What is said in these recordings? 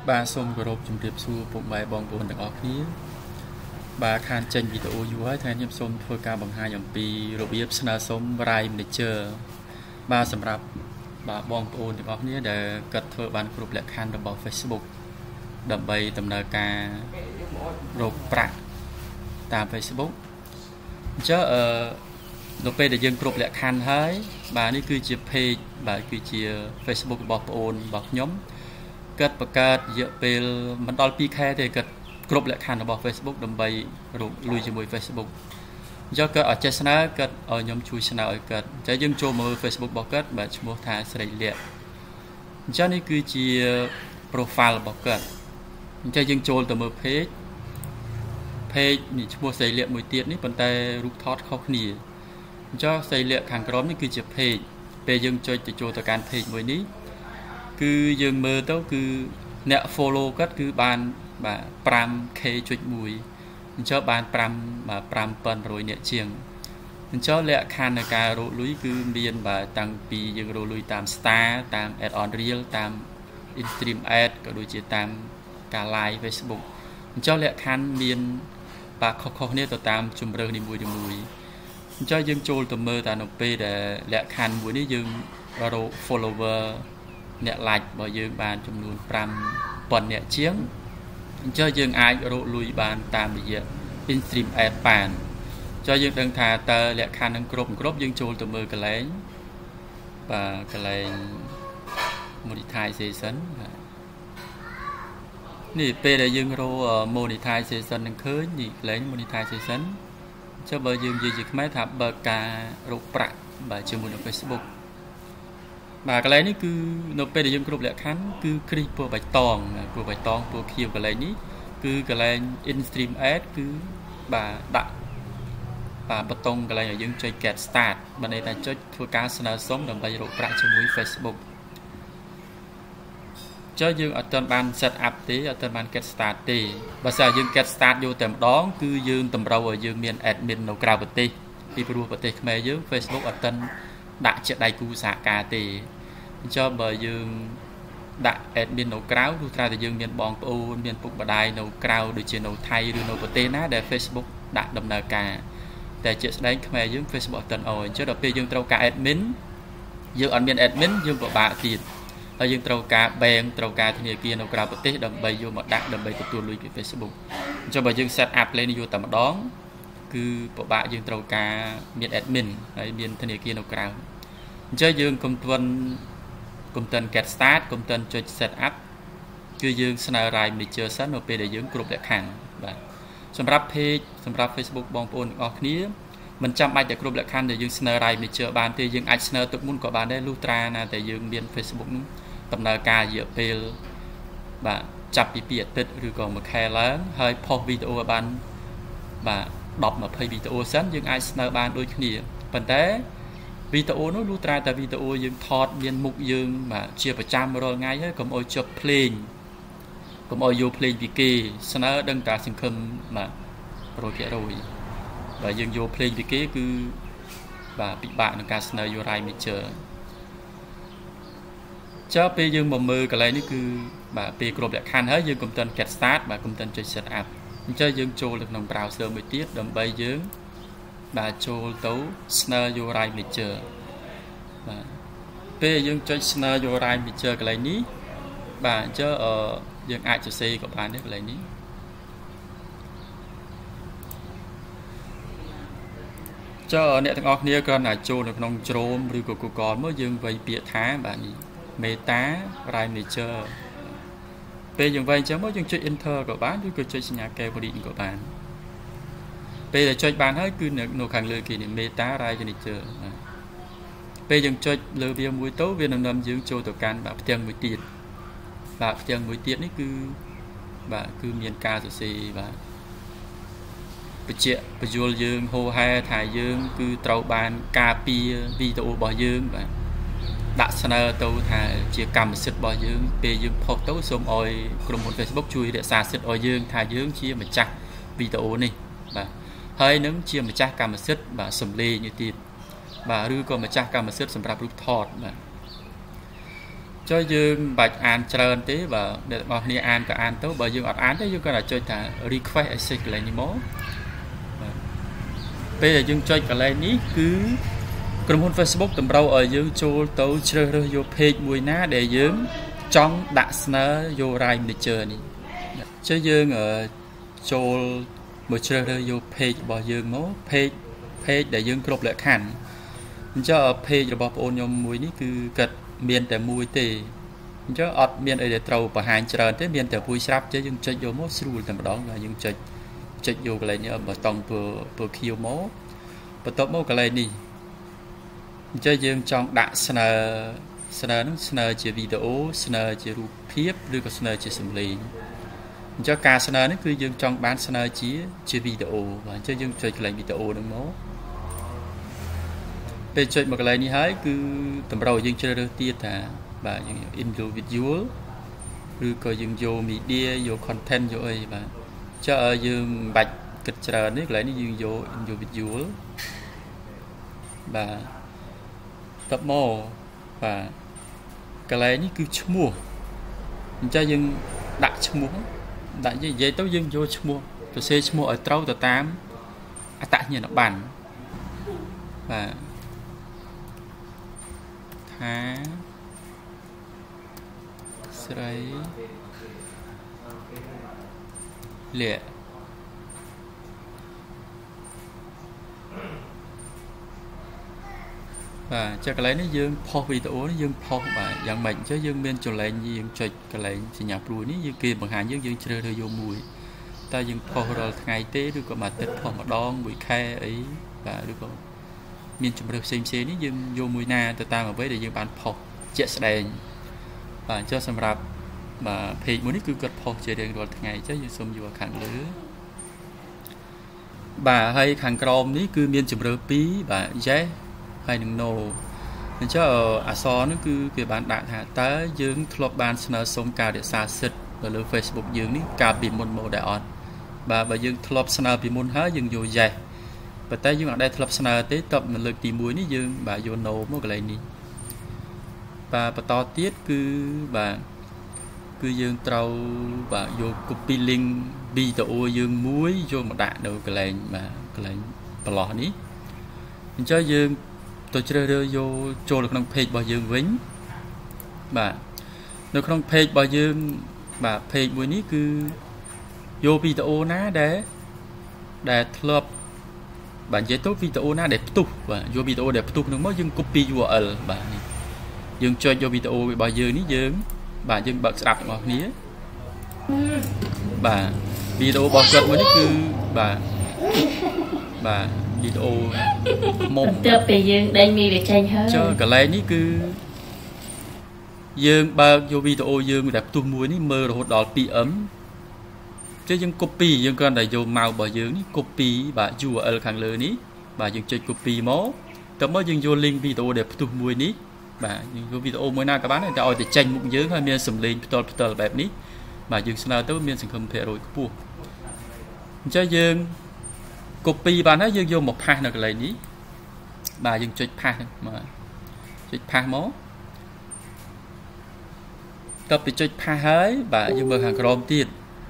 ba xôm của rộp chùm điệp xua bụng bài bong bồn được ọc ní ba khan chênh video dùa ấy thay nhâm xôm thôi ca bằng hai nhầm pi rộp yếp sna xôm rai mình chờ ba sầm rạp ba bong bồn được ọc ní để cất thôi ban group lệ khan được bảo Facebook đầm bay tầm nờ ca rộp prạតាម Facebook ចុះនៅពេលដែលយើងគ្រប់លក្ខខណ្ឌហើយបាទនេះគឺជា page បាទគឺជា Facebook របស់បងប្អូនរបស់ខ្ញុំគាត់បង្កើតរយៈពេលមិនដល់ 2 ខែទេគាត់គ្រប់លក្ខខណ្ឌរបស់ Facebook ដើម្បីលុយជាមួយ Facebook អញ្ចឹងគាត់អត់ចេះស្នើគាត់ឲ្យខ្ញុំជួយស្នើឲ្យគាត់អញ្ចឹងយើងចូលមើល Facebook របស់គាត់បាទឈ្មោះថាស្រីលក្ខអញ្ចឹងនេះគឺជា profile របស់គាត់អញ្ចឹងយើងចូលទៅមើល page នេះឈ្មោះស្រីលក្ខមួយទៀតនេះប៉ុន្តែរូបថតខុសគ្នាអញ្ចឹងស្រីលក្ខខាងក្រោមនេះគឺជា page ពេលយើងចុចទៅចូលទៅកាន់ page មួយនេះគឺយើងមើលទៅគឺអ្នក follow គាត់គឺបានបាទ 5k ចុច1អញ្ចឹងបាន5,500អ្នកជាងអញ្ចឹងលក្ខខណ្ឌនៃការរកលុយគឺមានបាទតាំងពីយើងរកលុយតាម star តាម add on reel តាម in-stream ad ក៏ដូចជាតាមការ live Facebook អញ្ចឹងលក្ខខណ្ឌមានបាទខុសៗគ្នាទៅតាមជំរឿននីមួយៗអញ្ចឹងយើងចូលទៅមើលតែនៅពេលដែលលក្ខខណ្ឌមួយនេះយើងរក follower អ្នក like របស់យើងបានចំនួន 5,000 អ្នកជាងអញ្ចឹងយើងអាចរកលុយបានតាមរយៈ in-stream ad បានអញ្ចឹងយើងដឹងថាតើលក្ខខណ្ឌនឹងគ្រប់យើងចូលទៅមើលកន្លែងបាទកន្លែង monetization នេះពេលដែលយើងរក monetization នឹងឃើញនេះកន្លែង monetization ចុះបើយើងនិយាយជាខ្មែរថាបើកការរកប្រាក់បាទជាមួយនៅ Facebook បាទកន្លែងនេះគឺនៅពេលដែលយើងគ្រប់លក្ខខណ្ឌគឺគ្រីសពណ៌បៃតងពណ៌ខៀវកន្លែងនេះគឺកន្លែង in-stream ad គឺបាទដាក់បាទបតុងកន្លែងឲ្យយើងចុច get start បើន័យថាចុចធ្វើការស្នើសុំដើម្បីរកប្រាក់ជាមួយ Facebook ចុះយើងអត់ទាន់បាន set up ទេអត់ទាន់បាន get start ទេបើសិនយើង get start យកតែម្ដងគឺយើងតម្រូវឲ្យយើងមាន admin នៅក្រៅប្រទេសពីព្រោះប្រទេសខ្មែរយើង Facebook អត់ទាន់ដាក់ជាដៃគូសហការទេអញ្ចឹងបើយើងដាក់ admin នៅក្រៅគឺត្រូវតែយើងមានបងប្អូនមានពុកម្ដាយនៅក្រៅដូចជានៅថៃឬនៅប្រទេសណាដែល Facebook ដាក់ដំណើរការតែជាក់ស្ដែងខ្មែរយើង Facebook អត់ទាន់អញ្ចឹងដល់ពេលយើងត្រូវការ admin យើងអត់មាន admin យើងពិបាកទៀតហើយយើងត្រូវការ bank ត្រូវការធនាគារនៅក្រៅប្រទេសដើម្បីយកមកដាក់ដើម្បីទទួលលុយពី Facebook អញ្ចឹងបើយើង set up លេងយកតែម្ដងគឺពិបាកយើងត្រូវការមាន admin ហើយមានធនាគារនៅក្រៅអញ្ចឹងយើងកុំទាន់ get start កុំទាន់ចុច set up គឺយើងស្នើ Rai Manager សិននៅពេលដែលយើងគ្រប់លក្ខខណ្ឌបាទសម្រាប់ page សម្រាប់ Facebook បងប្អូនទាំងអស់គ្នាមិនចាំបាច់តែគ្រប់លក្ខខណ្ឌដែលយើងស្នើ Rai Manager បានទេយើងអាចស្នើទុកមុនក៏បានដែរលុះត្រាណាតែយើងមាន Facebook ដំណើរការរយៈពេលបាទចាប់ពី2អាទិត្យឬក៏1ខែឡើងហើយ post វីដេអូឲ្យបានបាទ10-20 វីដេអូសិនយើងអាចស្នើបានដូចគ្នាប៉ុន្តែវីដេអូនោះលុះត្រាតែវីដេអូយើងថតមានមុខយើងបាទជាប្រចាំរាល់ថ្ងៃហើយកុំអោយជាប់ភ្លេងកុំអោយយកភ្លេងពីគេស្នើដឹងតែសង្ឃឹមបាទ100%បើយើងយកភ្លេងពីគេគឺបាទពិបាកក្នុងការស្នើយក Rai Manager ចុះពេលយើងមកមើលកន្លែងនេះគឺបាទពេលគ្រប់លក្ខខណ្ឌហើយយើងកុំទាន់ get start បាទកុំទាន់ចុច set up អញ្ចឹងយើងចូលទៅក្នុង browser មួយទៀតដើម្បីយើងបាទចូលទៅស្នើយក Rai Manager បាទពេលយើងចុចស្នើយក Rai Manager កន្លែងនេះបាទអញ្ចឹងយើងអាចសរសេរក៏បានដែរកន្លែងនេះចុះអ្នកទាំងអស់គ្នាគ្រាន់តែចូលនៅក្នុង Chrome ឬក៏ Google មកយើងវាយពាក្យថាបាទនេះ Meta Rai Manager ពេលយើងវាយអញ្ចឹងមកយើងចុច Enter ក៏បានឬក៏ចុចសញ្ញាកែវរីក៏បានពេលដែលចុចបានហើយគឺនៅខាងលើគេនេះ Meta Rai Manager ពេលយើងចុចលើវាមួយទៅវានឹងនាំយើងចូលទៅកាន់បាទផ្ទាំងមួយទៀតបាទផ្ទាំងមួយទៀតនេះគឺបាទគឺមានការសរសេរបាទបញ្យល់យើងហូហែថាយើងគឺត្រូវបានការពារវីដេអូរបស់យើងបាទដាក់ស្នើទៅថាជាកម្មសិទ្ធិរបស់យើងពេលយើងផុសទៅសូមឲ្យក្រុមហ៊ុន Facebook ជួយរក្សាសិទ្ធិឲ្យយើងថាយើងជាម្ចាស់វីដេអូនេះបាទហើយនឹងជាម្ចាស់កម្មសិទ្ធិបាទសំឡេងនេះទៀតបាទឬក៏ម្ចាស់កម្មសិទ្ធិសម្រាប់រូបថតបាទអ cho dương bạch an trơn tí và để bảo ni an cả an tốt bởi dương ọt án đấy dương coi là chơi thả request exit lại như mố bây giờ dương chơi cả lại ní cứ cầm hôn Facebook tầm rau ở dương châu tấu chơi rồi vô page mùi ná để dương trong đã nó vô rai để chơi này chơi dương ở châu một chơi rồi vô page bỏ dương mố page để dương cột lại khăn cho page rồi bỏ ôn nhom mùi ní cứ cật miềnแต่mùi tì cho ọt miền ở để trâu và hàng chờ tới miềnแต่vui sáp chứ dương chơi vô mốt sưu tầm đó là dương chơi vô cái này như ở tông vừa khiêu mốt và tốt mốt cái này đi chơi dương trong đã sờ chỉ video sờ chỉรูปភាព ឬក៏ sờ chỉ សំឡេង cho ការ sờ នេះគឺយើងចង់បាន sờ ជា video បាទchơiយើងចុចកន្លែង video ហ្នឹងមកពេលចុចមកកន្លែងនេះហើយគឺតម្រូវយើងជ្រើសរើសទៀតថាបាទយើង individual ឬក៏យើងយក media យក content យកអីបាទចុះយើងបាច់គិតច្រើននេះកន្លែងនេះយើងយក individual បាទតបមកបាទកន្លែងនេះគឺឈ្មោះអញ្ចឹងយើងដាក់ឈ្មោះដាក់និយាយទៅយើងយកឈ្មោះសរសេរឈ្មោះឲ្យត្រូវទៅតាមអត្តសញ្ញាណប័ណ្ណបាទថាស្រីលាបាទចុះកន្លែងនេះយើងផុសវីដេអូនេះយើងផុសបាទយ៉ាងម៉េចចុះយើងមានចលែងយើងចុចកន្លែងសញ្ញាព្រួយនេះយើងគេបង្ហាញយើងជ្រើសរើសយកមួយតើយើងផុសរាល់ថ្ងៃទេឬក៏មួយអាទិត្យផុសម្ដងមួយខែអីបាទឬក៏មានជំរើសផ្សេងនេះយើងយកមួយណាទៅតាមអ្វីដែលយើងបានផុសជាក់ស្ដែងបាទចុះសម្រាប់បាទ page មួយនេះគឺគាត់ផុសជារៀងរាល់ថ្ងៃចុះយើងសូមយកខាងលើបាទហើយខាងក្រោមនេះគឺមានជំរើស2បាទ yes ហើយនឹង no អញ្ចឹងអក្សរនោះគឺគេបានដាក់ថាតើយើងធ្លាប់បានស្នើសុំការរក្សាសិទ្ធិនៅលើ Facebook យើងនេះកាលពីមុនមកដែរអត់បាទបើយើងធ្លាប់ស្នើពីមុនហើយយើងយក yes ប៉ុន្តែយើងអត់ដែលធ្លាប់ស្នើទេតបនៅលើកទី1នេះយើងបាទយក no មកកន្លែងនេះបាទបន្តទៀតគឺបាទគឺយើងត្រូវបាទយក copy link វីដេអូយើងមួយយកមកដាក់នៅកន្លែងបាទកន្លែងប្រឡោះនេះអញ្ចឹងយើងទៅជ្រើសរើសយកចូលនៅក្នុង page របស់យើងវិញបាទនៅក្នុង page របស់យើងបាទ page មួយនេះគឺយកវីដេអូណាដែលធ្លាប់បាទនិយាយទៅវីដេអូណាដែលផ្ទុះបាទយកវីដេអូដែលផ្ទុះនោះមកយើង copy URL បាទយើងចុចយកវីដេអូរបស់យើងនេះយើងបាទយើងបើកស្ដាប់ទាំងអស់គ្នាបាទវីដេអូរបស់គាត់មួយនេះគឺបាទវីដេអូមុំទៅពេលយើងដេញមីវាចេញហើយកន្លែងនេះគឺយើងបើកយកវីដេអូយើងដែលផ្ទុះមួយនេះមើលរហូតដល់ 2M ចឹងយើង copy យើងគ្រាន់តែយក mouse របស់យើងនេះ copy បាទ URL ខាងលើនេះបាទយើងចុច copy មកទៅមកយើងយក link វីដេអូដែលផ្ទុះមួយនេះបាទយើងយកវីដេអូមួយណាក៏បានតែឲ្យតែចេញមុខយើងហើយមានសំឡេងផ្ទាល់បែបនេះបាទយើងស្នើទៅមានសង្ឃឹម100%ខ្ពស់អញ្ចឹងយើង copy បានហើយយើងយកមកផាសនៅកន្លែងនេះបាទយើងចុចផាសមកចុចផាសមកតទៅចុចផាសហើយបាទយើងមើលខាងក្រោមទៀត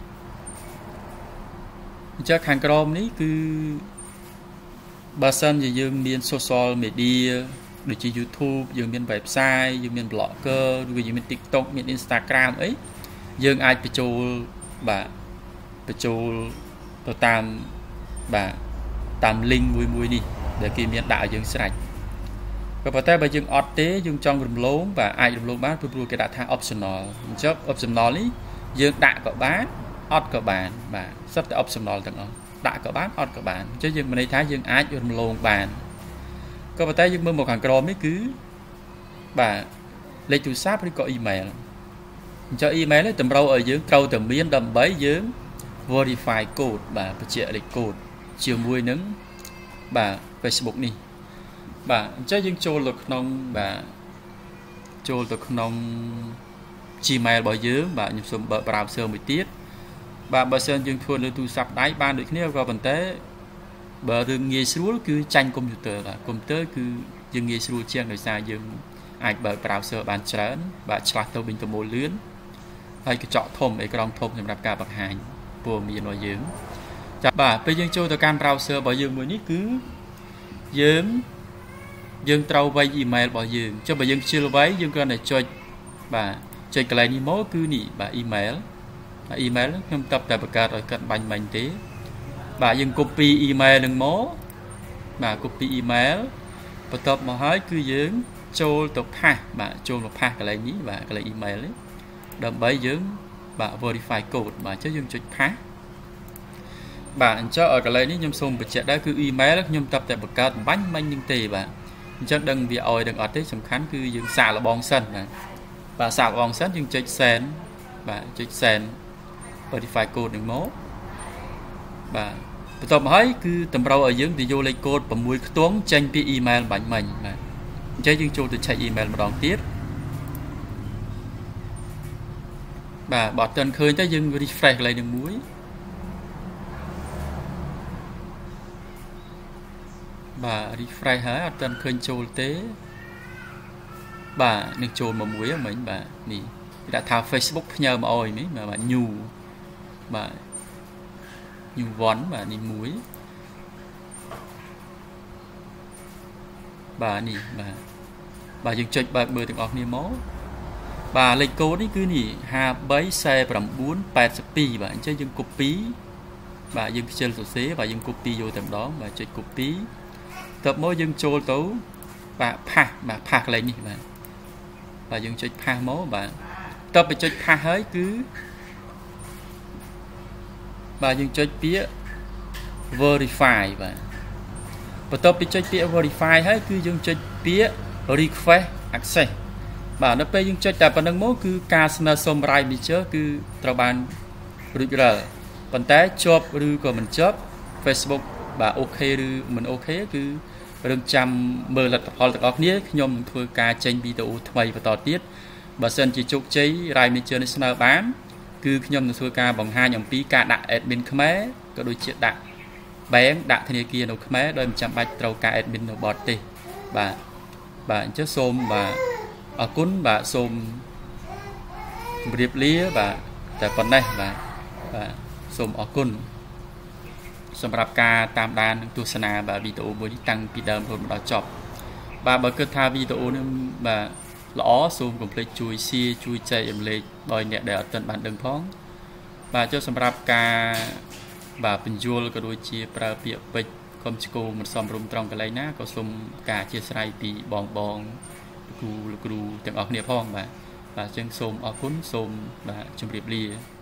អញ្ចឹងខាងក្រោមនេះគឺបើសិនជាយើងមាន social media ដូចជា YouTube យើងមាន website យើងមាន blogger ឬក៏យើងមាន TikTok មាន Instagram អីយើងអាចបញ្ចូលបាទបញ្ចូលទៅតាមបាទតាម link មួយនេះដែលគេមានដាក់ឲ្យយើងស្រេចក៏ប៉ុន្តែបើយើងអត់ទេយើងចង់រំលងបាទអាចរំលងបានព្រោះគេដាក់ថា optional អញ្ចឹង optional នេះយើងដាក់ក៏បានអត់ក៏បានបាទសិតតែ optional ទាំងអស់ដាក់ក៏បានអត់ក៏បានអញ្ចឹងយើងមានន័យថាយើងអាចរំលងបានក៏ប៉ុន្តែយើងមើលមកខាងក្រោមនេះគឺបាទលេខទូរស័ព្ទឬក៏ email អញ្ចឹង email នេះតម្រូវឲ្យយើងត្រូវតែមានដើម្បីយើង verify code បាទបញ្ជាក់លេខ code ជាមួយនឹងបាទ Facebook នេះបាទអញ្ចឹងយើងចូលទៅក្នុងបាទចូលទៅក្នុង Gmail របស់យើងបាទខ្ញុំសូមបើក browser មួយទៀតបាទបើសិនយើងធ្វើលើទូរស័ព្ទដៃបានដូចគ្នាក៏ប៉ុន្តែបើរឿងងាយស្រួលគឺចាញ់កុំព្យូទ័របាទកុំព្យូទ័រគឺយើងងាយស្រួលជាងដោយសារយើង ai bởi browser bàn trơn và chặt tàu bình tàu mô lươn hay cái chọn thôm ấy cái rong thôm nhằm đạp cả bậc hành của miền nội dưỡng chặt bà bây giờ cho tàu can browser bảo dương mới ní cứ dương trâu vay email bảo dương cho bà dương chưa váy dương con này cho bà chơi cái này mó cứ nị bà email nhằm tập tại bậc cả rồi cận bánh mạnh tí bà dương copy email đừng mó bà copy email và tập mà hỏi cứ dưỡng cho tập ha bà cho một ha cái này ní và cái này email ấy đâm bấy dưỡng bà verify code bà cho dương chụp ha bạn cho ở cái này ní nhâm xung bật chạy đó cứ email nhâm tập tại bậc cao bánh bánh nhưng tì bà cho đừng bị oi đừng ở tới sầm khánh cứ dương xả là bong sân và xả bong sân dương chụp sen bà chụp sen verify code đừng mốt bà tập hỏi cứ tầm rau ở dưới thì vô lấy code và mùi tuấn tranh pi email bản mình mà chơi dương cho từ chạy email một đòn tiếp bà bỏ tên khơi tới dương refresh lại đường muối bà refresh hết tên khơi trôi tế bà nên trôi mà muối ở mình bà nè đã thao Facebook nhờ mà ôi mấy mà bà nhu bà nhu vón bà đi muối bà nè bà dừng chơi bà bơi từng ọt niềm máu bà lấy cô đấy cứ nè hà bấy xe bằng 4 8 pi bà chơi dừng copy bà dừng chơi sổ xế và dừng copy vô tầm đó bà chơi copy tập mỗi dừng trôi tấu bà phạt lại nhỉ bà dừng chơi pha máu bà tập bị chơi pha hết cứ bà dừng chơi phía verify và tập bị chơi phía verify hết cứ dừng chơi phía request access bà nó bây dừng chơi tại phần nâng mốt cứ customer summary bị chớ cứ trao bàn rồi còn té chụp rồi của mình chụp Facebook bà ok rồi mình ok cứ rừng trăm mờ lật họ được óc nhé nhom thưa ca tranh video thay và tỏ tiết bà sơn chỉ chụp cháy rai mình chơi nó bán cứ nhom thưa ca bằng hai nhom pí ca đại admin khmé có đôi chuyện đại bén đại thế kia nó khmé đôi trăm bạch trâu ca admin nó bọt đi bà chết xôm bà ở cún bà xôm điệp lía bà tại phần này bà xôm ở cúnสำหรับการตามด้านตัวสนาแบบวิดีโอบนที่ตั้งปีเดิมผมเราจบแบบเกิดทาวิดีโอนี่แบบล้อซูมกับเลยจุยซีจุยใจเอ็มเลยโดยเนี่ยเดี๋ยวตัดบันดึงพ้องแบบเจ้าสำหรับการแบบเป็นยัวก็โดยเชี่ยประเปียบไปคอมชิโกมันซ้อมรวมตรงกันเลยนะก็ซุ่มการเชี่ยสไลด์ปีบองครูแต่ออกเนี่ยพ้องแบบจึงซุ่มออกคุ้นซุ่มแบบจุ่มเรียบเรีย